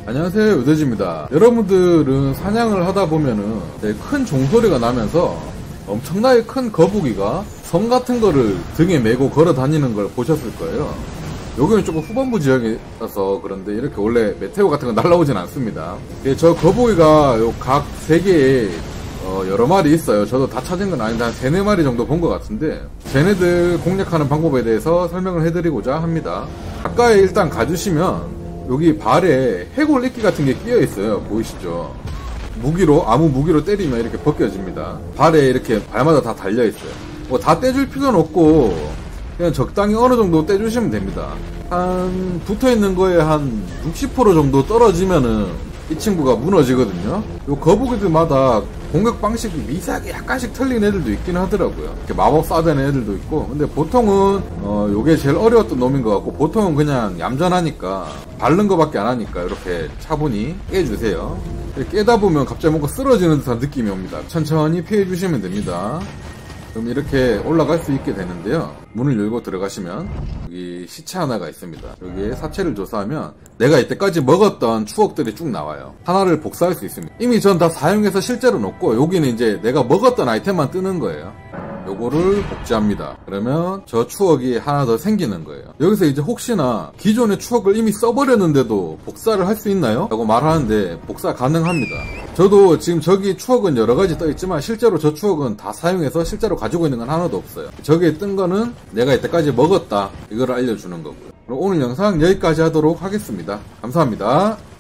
안녕하세요, 요돼지입니다. 여러분들은 사냥을 하다 보면은 큰 종소리가 나면서 엄청나게 큰 거북이가 성 같은 거를 등에 메고 걸어 다니는 걸 보셨을 거예요. 여기는 조금 후반부 지역이라서 그런데 이렇게 원래 메테오 같은 거 날라오진 않습니다. 저 거북이가 요 각 3개에 여러 마리 있어요. 저도 다 찾은 건 아닌데 한 3, 4마리 정도 본 것 같은데 쟤네들 공략하는 방법에 대해서 설명을 해드리고자 합니다. 가까이 일단 가주시면 여기 발에 해골 이끼 같은 게 끼어 있어요. 보이시죠? 아무 무기로 때리면 이렇게 벗겨집니다. 발에 이렇게 발마다 다 달려 있어요. 뭐 다 떼줄 필요는 없고 그냥 적당히 어느 정도 떼주시면 됩니다. 한 붙어 있는 거에 한 60% 정도 떨어지면은 이 친구가 무너지거든요. 요 거북이들마다 공격 방식이 미세하게 약간씩 틀린 애들도 있긴 하더라고요. 이렇게 마법 쏴대는 애들도 있고. 근데 보통은 요게 제일 어려웠던 놈인 것 같고, 보통은 그냥 얌전하니까 바른 거밖에 안 하니까 이렇게 차분히 깨주세요. 깨다 보면 갑자기 뭔가 쓰러지는 듯한 느낌이 옵니다. 천천히 피해 주시면 됩니다. 그럼 이렇게 올라갈 수 있게 되는데요. 문을 열고 들어가시면 여기 시체 하나가 있습니다. 여기에 사체를 조사하면 내가 이때까지 먹었던 추억들이 쭉 나와요. 하나를 복사할 수 있습니다. 이미 전 다 사용해서 실제로는 없고, 여기는 이제 내가 먹었던 아이템만 뜨는 거예요. 요거를 복제합니다. 그러면 저 추억이 하나 더 생기는 거예요. 여기서 이제 혹시나 기존의 추억을 이미 써버렸는데도 복사를 할 수 있나요? 라고 말하는데 복사 가능합니다. 저도 지금 저기 추억은 여러 가지 떠 있지만 실제로 저 추억은 다 사용해서 실제로 가지고 있는 건 하나도 없어요. 저기에 뜬 거는 내가 이때까지 먹었다, 이걸 알려주는 거고요. 그럼 오늘 영상 여기까지 하도록 하겠습니다. 감사합니다.